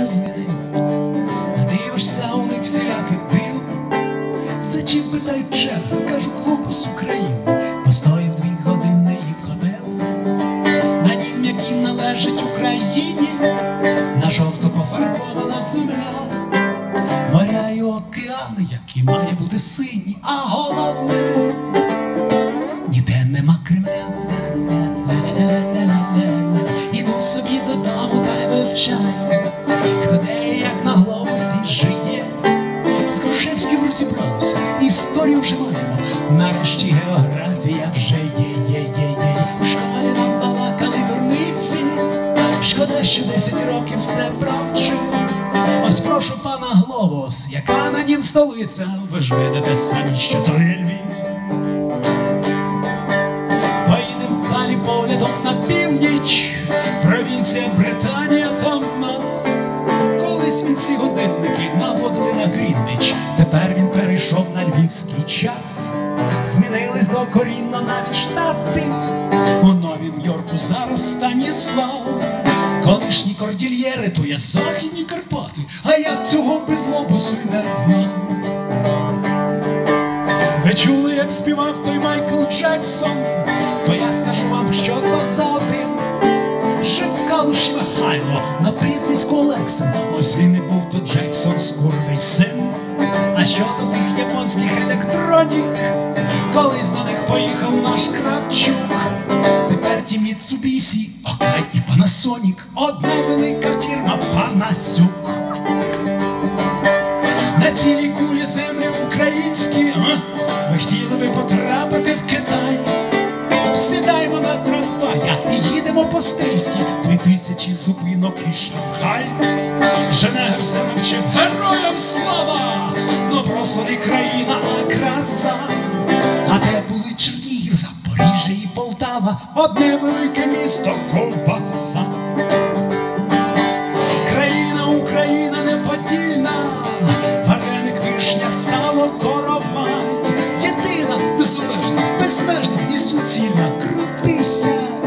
не змінив. Надивишся у них всіляке диво. За чим питають чергу, кажу, глупость України. Постояв 2 години і входив на дім, який належить Україні. На жовто пофарбована земля, моря і океани, які має бути сині, а головне ніде нема Кремля. Іду собі додому та й вивчаю, хто де і як на глобусі жиє. З Грушевським розібралися, історію вже маємо, нарешті географія вже є. У школі нам балакали дурниці, шкода, що 10 років все правчив. Ось прошу пана Глобус, яка на нім столиця, ви ж видите самі, що то є Львів. Поїдем далі поглядом на північ, провінція Британія там в нас. Колись він ці годинники наводили на Грінвіч, тепер він перейшов на львівський час. Змінились докорінно навіть штати, у Новім Йорку зараз Станіслав. Колишні кордильєри, то є Західні Карпати, а я б цього без Глобусу й не знав. Ви чули, як співав той Майкл Джексон? То я скажу вам, що то за один. Жив в Калуші Михайло на прізвиську Олексин. Ось він і був то Джексон, скурвий син. А що до тих японських електронік, колись на них поїхав наш Кравчук. Тепер ті Міцубісі, Окай і Панасонік, одна велика фірма Панасюк. На цілій кулі землі українські ми хотіли би потрапити в Китай. Сідаємо на трамвая і їдемо по стейськи, 2000 зупинок і Шанхай. Вже негр все навчив, героям слава, но просто не країна, а краса. А де були Чернігів, Запоріжжя і Полтава, одне велике місто ковбаса. Країна Україна неподільна, вареник, вишня, сало, коровай. Єдина, незалежна, безмежна і суцільна. Крутися